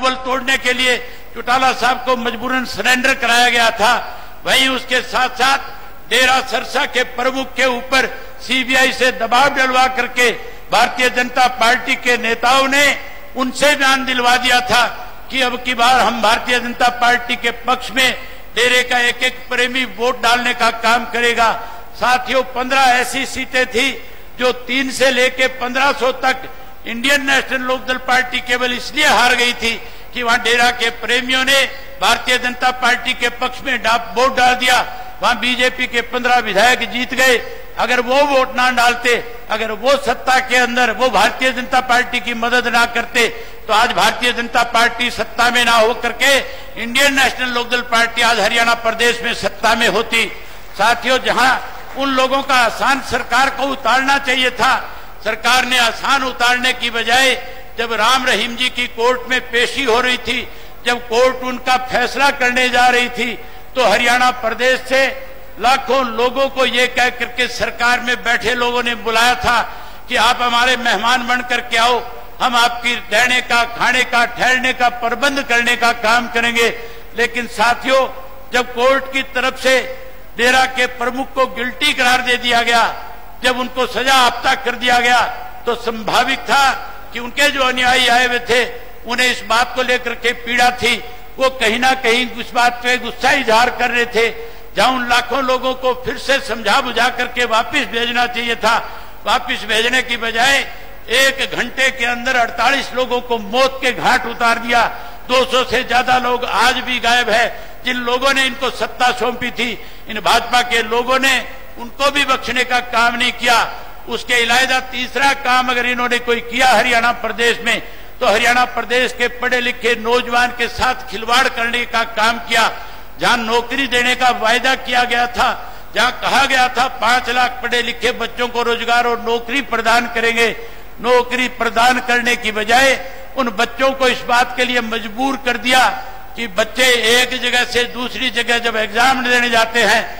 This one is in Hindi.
मनोबल तोड़ने के लिए चौटाला साहब को मजबूरन सरेंडर कराया गया था। वहीं उसके साथ साथ डेरा सरसा के प्रमुख के ऊपर सीबीआई से दबाव डलवा करके भारतीय जनता पार्टी के नेताओं ने उनसे बयान दिलवा दिया था कि अब की बार हम भारतीय जनता पार्टी के पक्ष में डेरे का एक एक प्रेमी वोट डालने का काम करेगा। साथियों, 15 ऐसी सीटें थी जो 3 से लेके 1500 तक इंडियन नेशनल लोकदल पार्टी केवल इसलिए हार गई थी कि वहां डेरा के प्रेमियों ने भारतीय जनता पार्टी के पक्ष में वोट डाल दिया। वहां बीजेपी के 15 विधायक जीत गए। अगर वो वोट ना डालते, अगर वो सत्ता के अंदर वो भारतीय जनता पार्टी की मदद ना करते, तो आज भारतीय जनता पार्टी सत्ता में ना हो करके इंडियन नेशनल लोकदल पार्टी आज हरियाणा प्रदेश में सत्ता में होती। साथियों, जहां उन लोगों का आसान सरकार को उतारना चाहिए था, सरकार ने आसान उतारने की बजाय जब राम रहीम जी की कोर्ट में पेशी हो रही थी, जब कोर्ट उनका फैसला करने जा रही थी, तो हरियाणा प्रदेश से लाखों लोगों को ये कह करके सरकार में बैठे लोगों ने बुलाया था कि आप हमारे मेहमान बन करके आओ, हम आपकी रहने का, खाने का, ठहरने का प्रबंध करने का काम करेंगे। लेकिन साथियों, जब कोर्ट की तरफ से डेरा के प्रमुख को गिल्टी करार दे दिया गया, जब उनको सजा आफ्ता कर दिया गया, तो संभावित था कि उनके जो अनुयायी आए हुए थे उन्हें इस बात को लेकर के पीड़ा थी, वो कहीं ना कहीं इस बात पे गुस्सा इजहार कर रहे थे। जहां उन लाखों लोगों को फिर से समझा बुझा करके वापस भेजना चाहिए था, वापस भेजने की बजाय 1 घंटे के अंदर 48 लोगों को मौत के घाट उतार दिया। 200 से ज्यादा लोग आज भी गायब है। जिन लोगों ने इनको सत्ता सौंपी थी, इन भाजपा के लोगों ने उनको भी बख्शने का काम नहीं किया। उसके अलावा तीसरा काम अगर इन्होंने कोई किया हरियाणा प्रदेश में, तो हरियाणा प्रदेश के पढ़े लिखे नौजवान के साथ खिलवाड़ करने का काम किया। जहां नौकरी देने का वायदा किया गया था, जहां कहा गया था 5 लाख पढ़े लिखे बच्चों को रोजगार और नौकरी प्रदान करेंगे, नौकरी प्रदान करने की बजाय उन बच्चों को इस बात के लिए मजबूर कर दिया कि बच्चे एक जगह से दूसरी जगह जब एग्जाम देने जाते हैं